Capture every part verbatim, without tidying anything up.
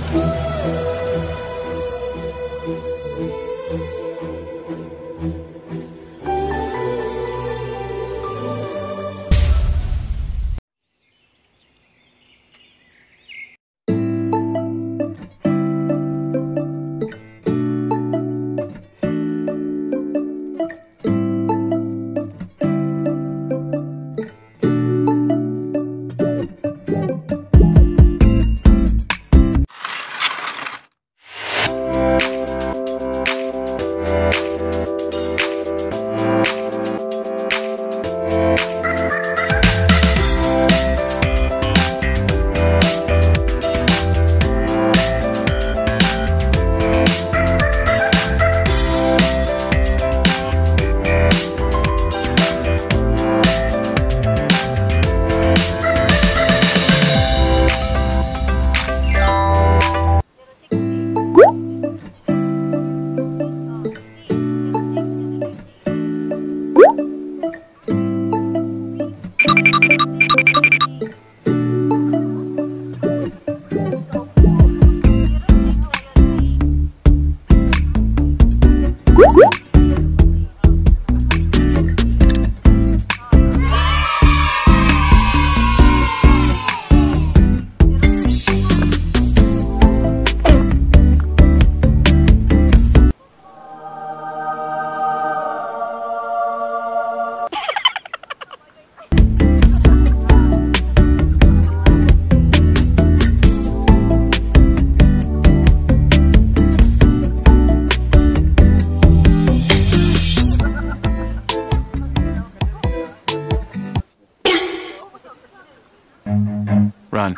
Run.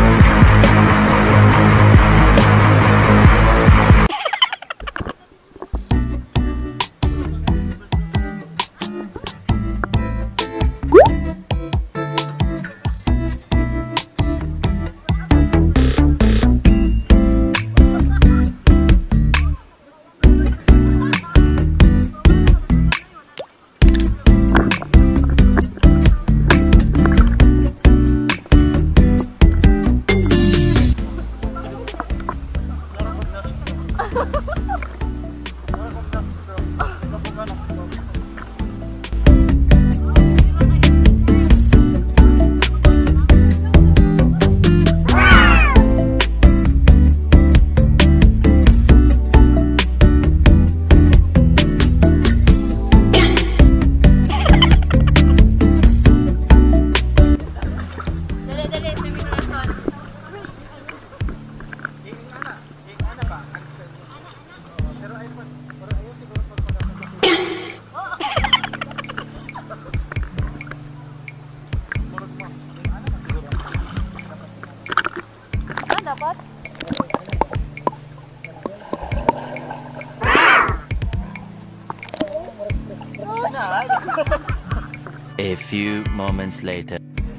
A few moments later.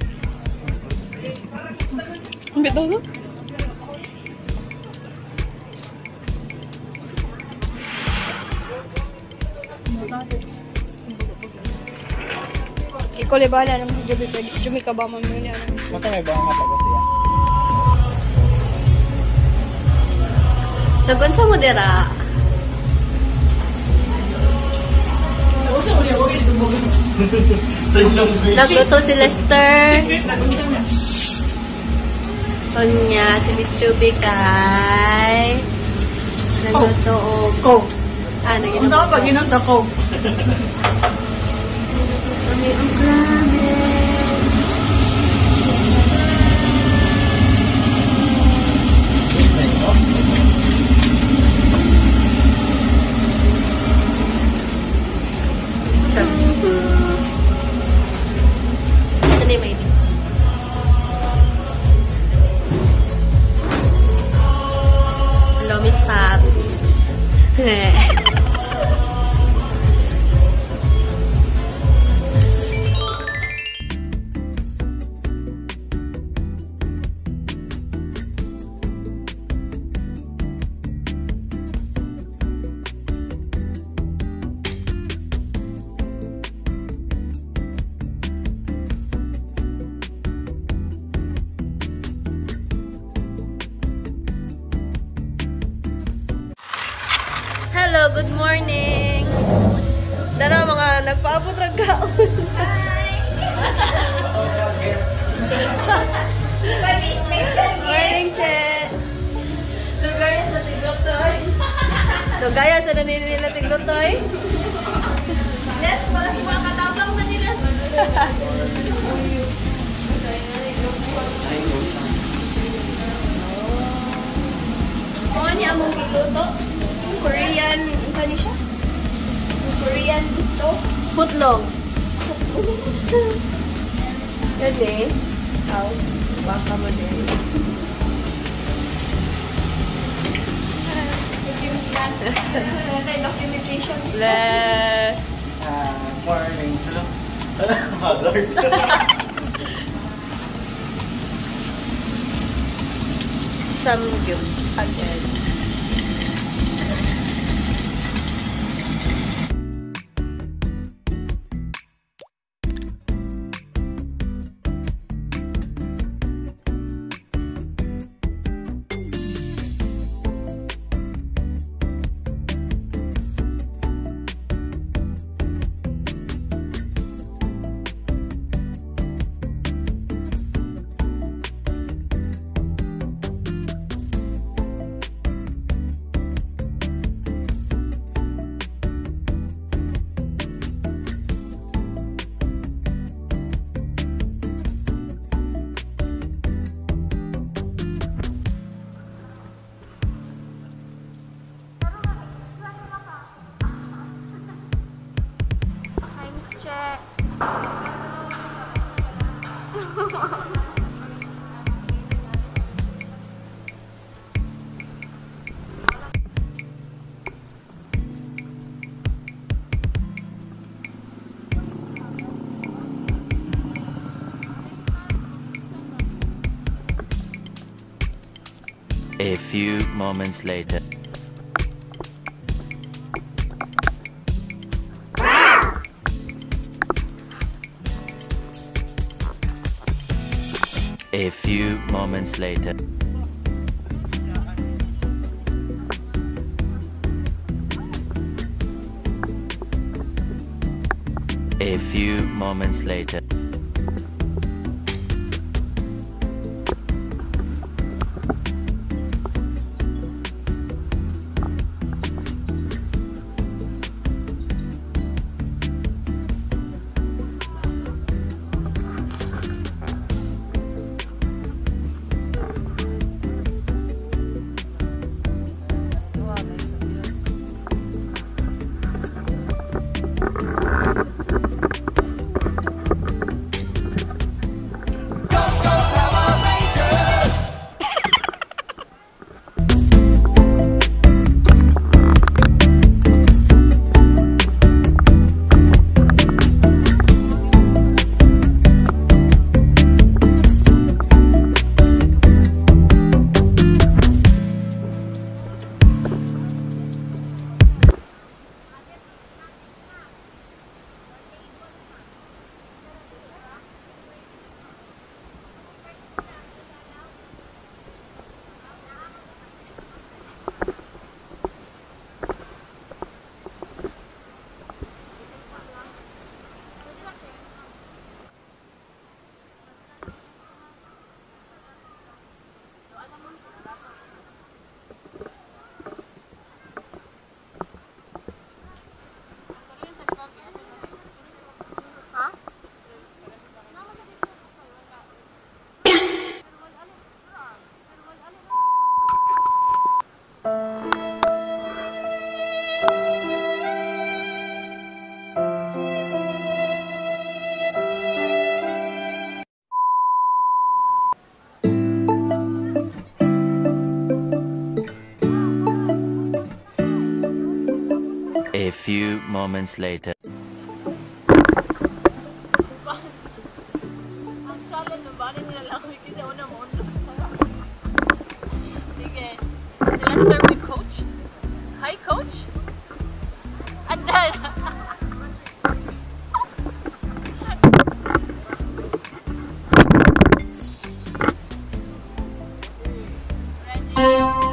Betul. Ikaw le bahala naman sa Jumi, Jumi ka ba man yun yan? Masa may bangat ako siya. Sagon sa modera. Nagluto si Lester. Kanya si Miss Chubby kay nagluto og Coke. Ah, naginom. Unsa pa ginom sa Coke? Kami ang grabe. Hello, Miss Fabs. Hello, good morning. Dara mga nagpaabot ra kaon. Hi. Morning, Che. Lugaya sa tiglotoy. Lugaya sa nila tiglotoy. Yes, para sa mga katabang na nila. Oh, ni among giluto. Korean, isa ni siya? Korean dito. Footlong. Gani. Aw, baka mo din. Documentation. Blessed. Uh, morning. Hello. Hello. Samgyup again. A few moments later. A few moments later. A few moments later. A few moments later. Ang challenge ng bani nila lang kasi una mo una. Sige. So let's start with coach. Hi coach. And then ready.